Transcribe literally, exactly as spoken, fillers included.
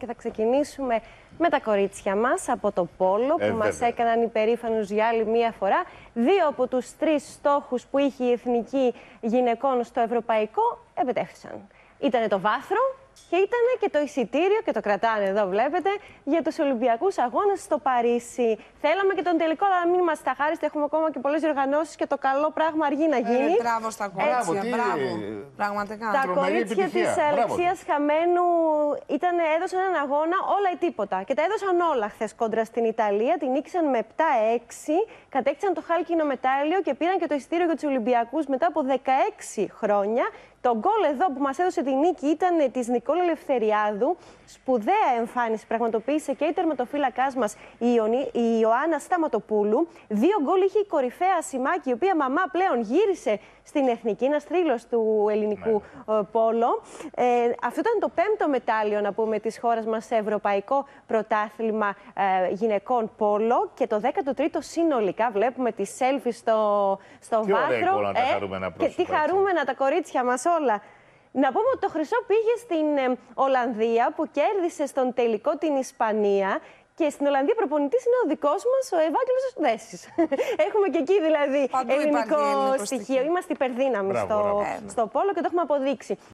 Και θα ξεκινήσουμε με τα κορίτσια μας από το πόλο που ε, μας έκαναν υπερήφανους για άλλη μία φορά. Δύο από τους τρεις στόχους που είχε η Εθνική Γυναικών στο Ευρωπαϊκό επετεύχθησαν. Ήτανε το βάθρο και ήταν και το εισιτήριο, και το κρατάνε εδώ βλέπετε, για τους Ολυμπιακούς Αγώνες στο Παρίσι. Θέλαμε και τον τελικό, αλλά μην είμαστε αχάριστοι, έχουμε ακόμα και πολλές διοργανώσεις και το καλό πράγμα αργεί να γίνει. Ε, μπράβο στα κορίτσια, τι... μπράβο. Πραγματικά. Τα κορίτσια της Αλεξίας Χαμένου ήταν, έδωσαν έναν αγώνα όλα ή τίποτα. Και τα έδωσαν όλα χθες κόντρα στην Ιταλία. Την νίκησαν με επτά έξι, κατέκτησαν το χάλκινο μετάλλιο και πήραν και το εισιτήριο για τους Ολυμπιακούς μετά από δεκαέξι χρόνια. Το γκολ εδώ που μας έδωσε τη νίκη ήταν της Νικόλα Ελευθεριάδου. Σπουδαία εμφάνιση πραγματοποίησε και η τερματοφύλακάς μας η, Ιωνή, η Ιωάννα Σταματοπούλου. Δύο γκολ είχε η κορυφαία Σιμάκη, η οποία μαμά πλέον γύρισε στην Εθνική, ένας θρύλος του ελληνικού ναι. πόλο. Ε, αυτό ήταν το πέμπτο μετάλλιο, να πούμε, της χώρας μας σε ευρωπαϊκό πρωτάθλημα ε, γυναικών πόλο και το δέκατο τρίτο συνολικά. Βλέπουμε τη selfie στο, στο τι βάθρο. Ωραία εικόνα, ε, τα χαρούμενα πρόσωπα, και τι χαρούμενα τα κορίτσια μας όλα. Να πούμε ότι το χρυσό πήγε στην ε, Ολλανδία που κέρδισε στον τελικό την Ισπανία. Και στην Ολλανδία προπονητής είναι ο δικός μας, ο Ευάγγελος Δέσης. Έχουμε και εκεί δηλαδή Παντού ελληνικό στοιχείο. στοιχείο. Είμαστε υπερδύναμοι στο, στο πόλο και το έχουμε αποδείξει.